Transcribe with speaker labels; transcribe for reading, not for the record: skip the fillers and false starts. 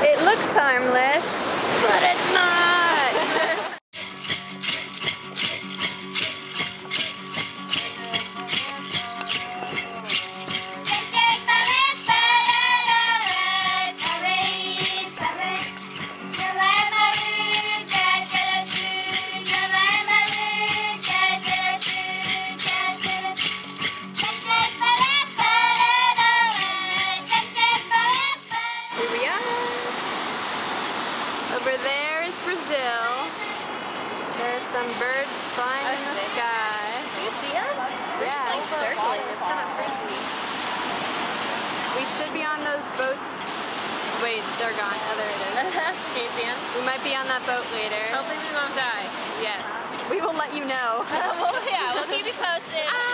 Speaker 1: It looks harmless, but it's not. Over there is Brazil. There's some birds flying in the sky.
Speaker 2: Do you see them?
Speaker 1: Yeah.
Speaker 2: Like circling. It's kind of freaky.
Speaker 1: We should be on those boats. Wait, they're gone. Oh, there it is.
Speaker 2: Can you see them?
Speaker 1: We might be on that boat later.
Speaker 2: Hopefully we won't die.
Speaker 1: Yes. We will let you know.
Speaker 2: Well, yeah, we'll keep you posted.